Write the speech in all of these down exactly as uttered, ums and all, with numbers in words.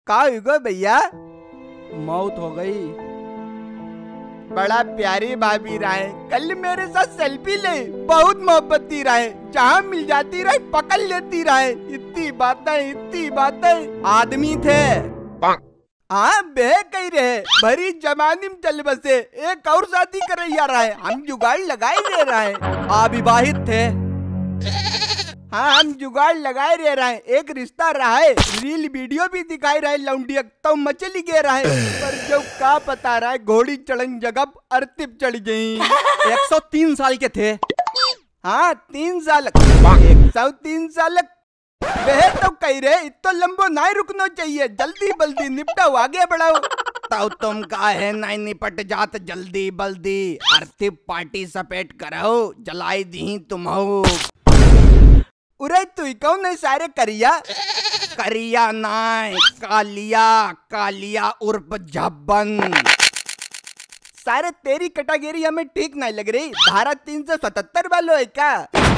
का हुआ भैया? मौत हो गई। बड़ा प्यारी भाभी रहे, कल मेरे साथ सेल्फी ले, बहुत मोहब्बत दी रहे, जहाँ मिल जाती रहे पकड़ लेती रहे, इतनी बातें इतनी बातें। आदमी थे। हाँ बे कही रहे, भरी जमानी में चल बसे, एक और शादी कर रहा है, हम जुगाड़ लगाए रह रहे हैं। अविवाहित थे। हाँ हम जुगाड़ लगाए रह रहे हैं, एक रिश्ता रहा है, रील वीडियो भी दिखाई रहे लौंडिया तो मचली गे रहा है, पर जो का पता रहा है घोड़ी चढ़न जगह अर्तिप चढ़ गई। एक सौ तीन साल के थे। हाँ तीन साल एक सौ तीन साल वह तो कही रहे, इतो लंबो नहीं रुकना चाहिए, जल्दी बल्दी निपटाओ आगे बढ़ाओ। तो तुम का है नहीं निपट जात जल्दी बल्दी, अर्तिप पार्टी सपेट करो, जलाई दी तुम हो। उरे तू कौन है सारे करिया? करिया नाय कालिया, कालिया उर्फ झब्बन। सारे तेरी कैटेगरी हमें ठीक नहीं लग रही, धारा तीन सौ सतहत्तर वालों है क्या?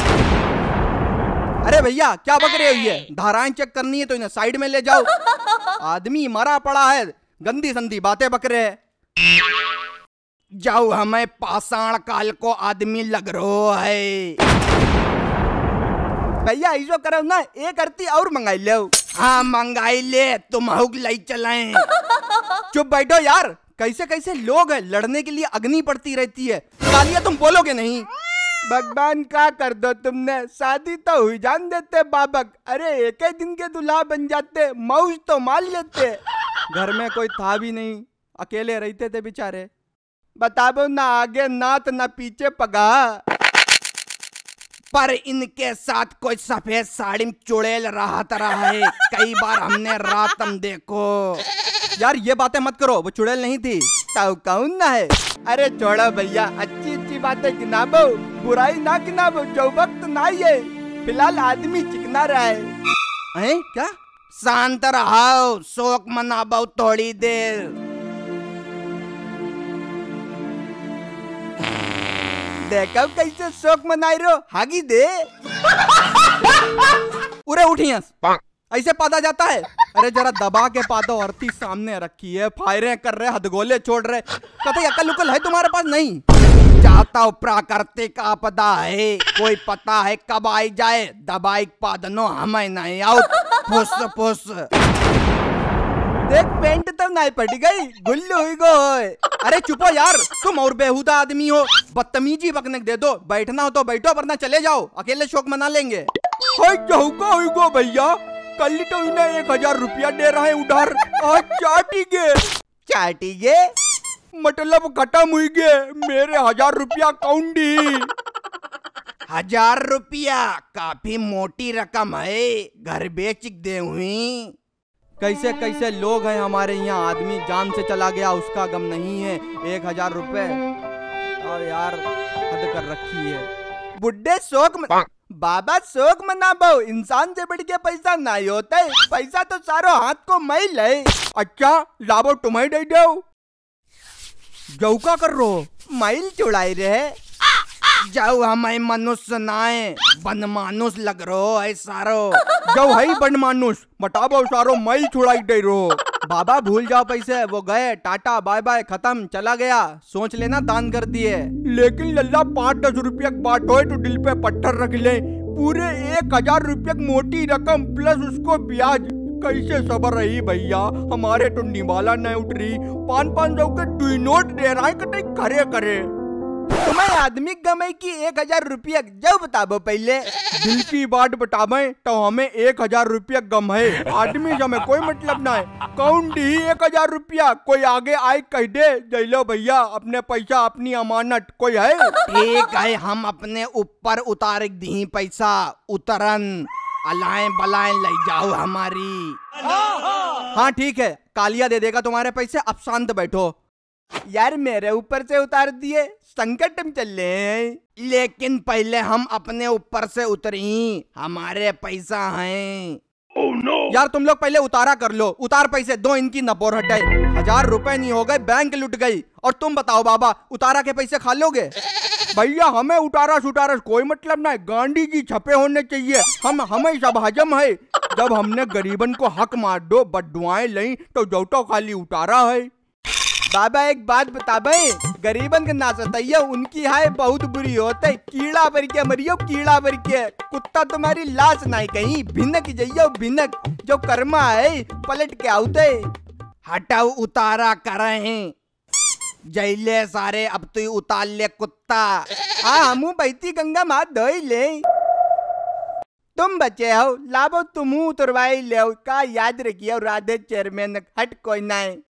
अरे भैया क्या बक रहे हो, ये धाराएं चेक करनी है तो इन्हें साइड में ले जाओ। आदमी मरा पड़ा है, गंदी संदी बातें बक रहे। जाओ हमें पाषाण काल को आदमी लग रहा है। भैया ऐसा करो ना, एक आरती और मंगाई लो। हाँ मंगाई ले, तुम हुक लाई चलाएं। चुप बैठो यार, कैसे कैसे लोग हैं, लड़ने के लिए अग्नि पड़ती रहती है। कालिया तुम बोलोगे नहीं? भगवान का कर दो तुमने, शादी तो हुई जान देते बाबक, अरे एक ही दिन के दुल्हा बन जाते, मौज तो मार लेते। घर में कोई था भी नहीं, अकेले रहते थे बेचारे। बताओ ना आगे नात ना पीछे पगा। पर इनके साथ कोई सफेद साड़ी में चुड़ैल रहा रहा है, कई बार हमने रात हम देखो। यार ये बातें मत करो, वो चुड़ैल नहीं थी। तो कौन ना है? अरे छोड़ो भैया, अच्छी अच्छी बातें गिनाबो, बुराई ना गिनाबो, जो वक्त ना है, फिलहाल आदमी चिकना रहा है। हैं क्या? शांत रहो, शोक मनाबो थोड़ी देर। देखो कैसे शोक मनाई रो, हागी दे। उरे उठियस, ऐसे पादा जाता है? अरे जरा दबा के पादो, आरती सामने रखी है, फायरें कर रहे, हथगोले छोड़ रहे, कतई अकल उकल है तुम्हारे पास नहीं? चाहता हूँ प्राकृतिक आपदा है, कोई पता है कब आई जाए, दबाई पादनो हमें नहीं आओ। फुस फुस देख पेंट तो नहीं पड़ गई, गुल्लू हुई गो। अरे चुपो यार, तुम और बेहुदा आदमी हो, बदतमीजी बकने दे दो, बैठना हो तो बैठो वरना चले जाओ, अकेले शोक मना लेंगे। गो भैया, कल तो इन्हें एक हजार रुपया दे रहे हैं उधार, आज चाटीगे चाटीगे मतलब खत्म हुई गे, मेरे हजार रुपया कौन दी? हजार रुपया काफी मोटी रकम है, घर बेच दे हुई। कैसे कैसे लोग हैं हमारे यहाँ, आदमी जान से चला गया उसका गम नहीं है, एक हजार रुपए और यार हद कर रखी है। बुड्ढे शोक म... बाबा शोक मनाबो, इंसान से बढ़ के पैसा नहीं होता है, पैसा तो सारो हाथ को मैल है। अच्छा लाबो तुम्हें दे दो। जौका कर रो, मैल चुड़ाई रहे। जाओ हमें मनुष्य नाए, बन मानुष लग रो है सारो। जाओ है बन मानुष, बताबो सारो मैल छुड़ाई दे रो। बाबा भूल जाओ पैसे, वो गए, टाटा बाय बाय, खत्म, चला गया, सोच लेना दान कर दिए। लेकिन लल्ला पाँच दस रुपया बात हो तो दिल पे पत्थर रख ले, पूरे एक हजार रुपया मोटी रकम प्लस उसको ब्याज, कैसे सबर रही भैया, हमारे तो निवाला नहीं उठ रही, पाँच पाँच सौ के दो नोट दे रहा है, कटे करे करे। तुम्हें आदमी गमे की एक हजार रुपया जो बताबो पहले, दिल की बात बतावे तो हमें एक हजार रुपया गम है, आदमी से हमें कोई मतलब ना है। कौन दी एक हजार रुपया? कोई आगे आए कह दे, जय लो भैया अपने पैसा अपनी अमानत, कोई है? ठीक है, हम अपने ऊपर उतार दी पैसा, उतरन अलाएं बलाएं ले जाओ हमारी। हाँ ठीक है, कालिया दे देगा तुम्हारे पैसे, अब शांत बैठो। यार मेरे ऊपर से उतार दिए, संकट में चल रहे हैं, लेकिन पहले हम अपने ऊपर से उतरी, हमारे पैसा हैं। oh, no. यार तुम लोग पहले उतारा कर लो, उतार पैसे, दो इनकी नपोर हटाई, हजार रुपए नहीं हो गए, बैंक लुट गई, और तुम बताओ बाबा उतारा के पैसे खा लोगे? भैया हमें उतारस उतारस कोई मतलब नहीं, गांधी जी छपे होने चाहिए। हम हमें सब हजम है। जब हमने गरीबन को हक मार दो बदुआएं लई तो जो तो खाली उतारा है। बाबा एक बात बता भाई, गरीबन के ना सतैया उनकी हाय बहुत बुरी होते। कीड़ा भर के मरियो कीड़ा भर के, कुत्ता तुम्हारी लाश नहीं कहीं भिनक जइयो भिनक, जो कर्मा है पलट के आउते। हटाओ उतारा करे हैं जैले सारे, अब तू उतार ले कुत्ता। हाँ हमू बहती गंगा माँ धोई ले, तुम बचे हो लाभो तुम उतरवाई ले का याद रखियो राधे चेयरमैन। हट कोई ना है।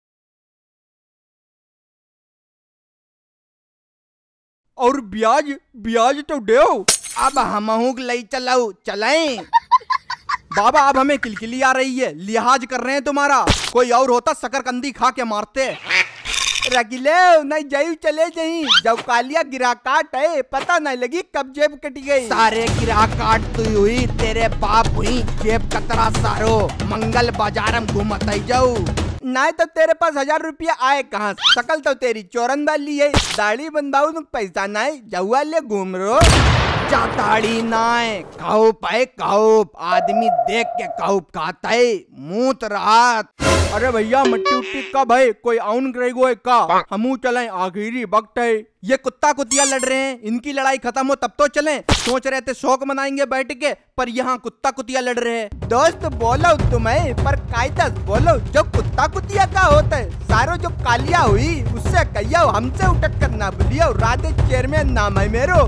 और ब्याज ब्याज तो दो। अब हमहू लई चलाऊ चलें। बाबा अब हमें किलकिली आ रही है, लिहाज कर रहे हैं तुम्हारा। कोई और होता शकरकंदी खा के मारते। रखिले नहीं जायु चले जाई, जब कालिया गिरा काट है पता नहीं लगी कब जेब कटी गई। सारे गिरा काट तू हुई, तेरे बाप हुई जेब कतरा सारो, मंगल बाजार में घूमत जाऊ। नहीं तो तेरे पास हजार रुपया आए कहाँ, शकल तो तेरी चोरन वाली है, दाढ़ी बनवाऊ तो पैसा नहीं, जहुआ ले घूम रो। चाताड़ी नाय खाओ पाए खाओ, आदमी देख के खाओ खाता है मूत रात। अरे भैया मट्टी उट्टी कब है, कोई आउन करेगो है का, हमू चलें आखिरी वक्त है। ये कुत्ता कुतिया लड़ रहे हैं, इनकी लड़ाई खत्म हो तब तो चलें। सोच रहे थे शौक मनाएंगे बैठ के, पर यहाँ कुत्ता कुतिया लड़ रहे हैं। दोस्त बोलो तुम्हें पर कायदा बोलो, जो कुत्ता कुतिया का होता है सारो जो कालिया हुई उससे कहियो हमसे उठक कर ना बोलियो, राधे चेयरमैन नाम है मेरो।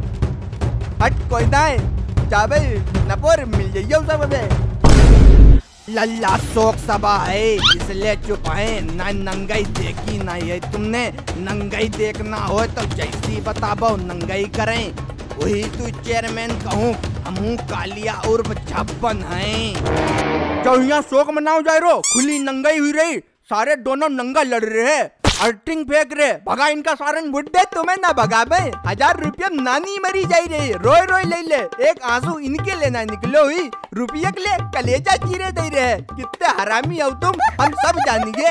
हट कोई ना है जा भाई नपोर मिल जाइयो सब में। लल्ला शोक सभा है इसलिए चुप है, ना नंगाई देखी नहीं है तुमने। नंगाई देखना हो तो जैसी बताबो नंगाई करें, वही तू चेयरमैन कहूँ, हमू कालिया और छप्पन है। जो यहाँ शोक मनाओ जाए रो, खुली नंगाई हुई रही, सारे दोनों नंगा लड़ रहे हैं, अर्थिंग फेंक रहे, भगा इनका सारन। बुड्ढे तुम्हें ना भगा बे, हजार रुपया नानी मरी जाई रही, रोय रोय ले ले, एक आंसू इनके लेना निकलो हुई, रुपये के लिए कलेजा चीरे दे रहे। कितने हरामी हो तुम, हम सब जानेंगे।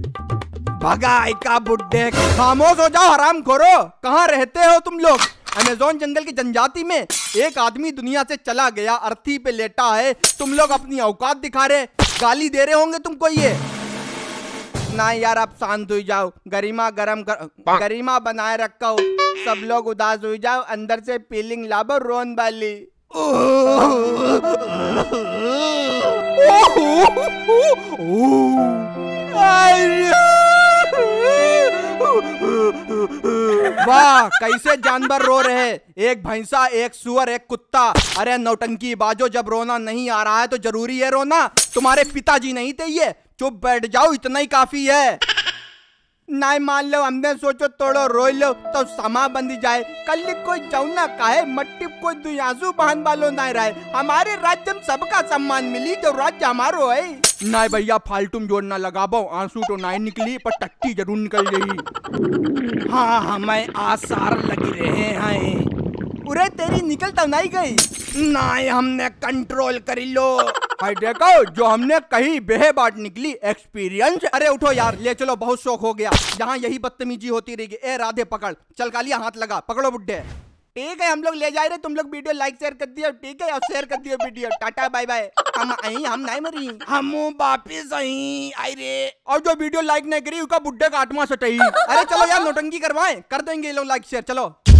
भगाई का बुड्ढे, खामोश हो जाओ हराम खोरो। कहाँ रहते हो तुम लोग? अमेज़न जंगल की जनजाति में एक आदमी दुनिया से चला गया, अर्थी पे लेटा है, तुम लोग अपनी औकात दिखा रहे, गाली दे रहे होंगे तुमको ये। ना यार आप शांत हो जाओ, गरिमा गरम कर, गरिमा बनाए रखो, सब लोग उदास हो जाओ, अंदर से फीलिंग लाभो रोन वाली। वाह कैसे जानवर रो रहे, एक भैंसा एक सुअर एक कुत्ता। अरे नौटंकी बाजो, जब रोना नहीं आ रहा है तो जरूरी है रोना। तुम्हारे पिताजी नहीं थे ये, चुप बैठ जाओ इतना ही काफी है। नहीं मान लो हमने सोचो तोड़ो रोई लो तो समा बंदी जाए, कल कोई चौना काहे मट्टी कोई दुयासु बहन वालों नहीं रहे, हमारे राज्य में सबका सम्मान मिली, जो राज्य हमारो है। नहीं भैया फालतू में जोर ना लगाबो, आंसू तो नहीं निकली पर टट्टी जरूर निकल गई। हाँ हमें आसार लग रहे हैं। उरे तेरी निकल तो नहीं गई, नहीं हमने कंट्रोल कर लो। भाई देखो जो हमने कही बेहे बाट निकली, एक्सपीरियंस। अरे उठो यार ले चलो, बहुत शौक हो गया, यहाँ यही बदतमीजी होती रहेगी। ए राधे पकड़, चल कालिया हाथ लगा, पकड़ो बुड्ढे। ठीक है हम लोग ले जा रहे, तुम लोग वीडियो लाइक शेयर कर दियो, ठीक है, और शेयर कर दियो वीडियो। Tata bye bye. हम आई हम नहीं मरी, हम वापिस आई आई रे। और जो वीडियो लाइक नहीं करी उसका बुड्ढे का आत्मा सटही। अरे चलो यार नोटंकी करवाएं, कर देंगे ये लोग लाइक शेयर, चलो।